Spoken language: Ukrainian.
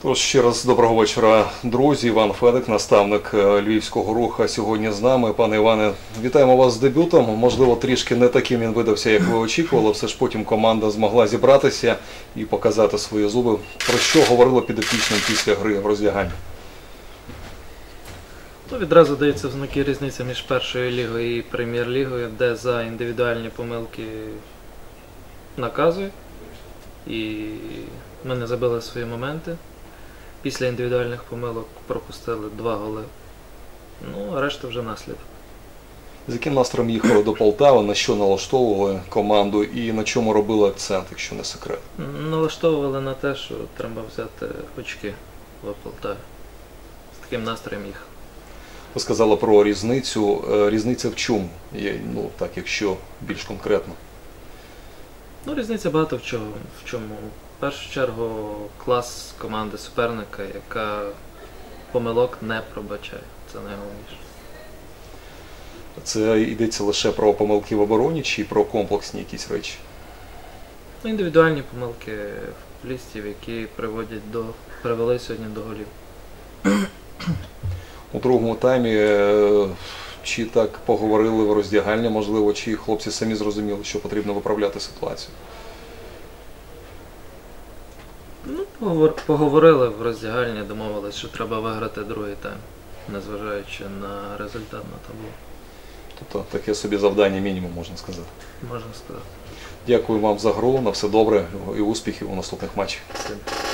Тож ще раз доброго вечора, друзі. Іван Федик, наставник Львівського Руха, сьогодні з нами. Пане Іване, вітаємо вас з дебютом. Можливо, трішки не таким він видався, як ви очікували. Все ж потім команда змогла зібратися і показати свої зуби. Про що говорили підопічним після гри в роздяганні? Відразу дається в знаки різниця між першою лігою і прем'єр-лігою, де за індивідуальні помилки наказують. І ми не забили свої моменти. Після індивідуальних помилок пропустили 2 голи. Ну, а решта вже наслідок. З яким настроєм їхали до Полтави, на що налаштовували команду і на чому робили акцент, якщо не секрет? Налаштовували на те, що треба взяти очки в Полтаві. З таким настроєм їхали. Ви сказали про різницю. Різниця в чому? Ну, так, якщо більш конкретно. Ну, різниця багато в чому. В першу чергу клас команди суперника, яка помилок не пробачає. Це найголовніше. Це йдеться лише про помилки в обороні чи про комплексні якісь речі? Ну, індивідуальні помилки футболістів, які привели сьогодні до голів. У другому таймі чи так поговорили в роздягальні, можливо, чи хлопці самі зрозуміли, що потрібно виправляти ситуацію? Ну, поговорили в роздягальні, домовились, що треба виграти другий тайм, незважаючи на результат на табло. Тобто таке собі завдання мінімум, можна сказати. Можна сказати. Дякую вам за гру, на все добре і успіхів у наступних матчах. Спасибо.